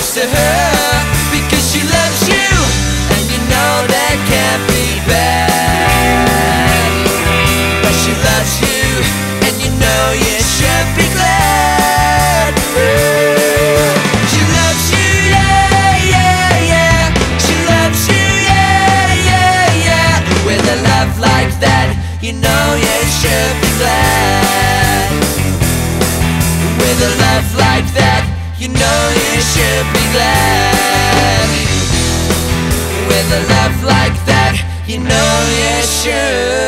next to her, because she loves you, and you know that can't be bad. But she loves you, and you know you should be glad. She loves you, yeah, yeah, yeah. She loves you, yeah, yeah, yeah. With a love like that, you know you should be glad. With a love like that, you know you should be glad. With a love like that, you know you should.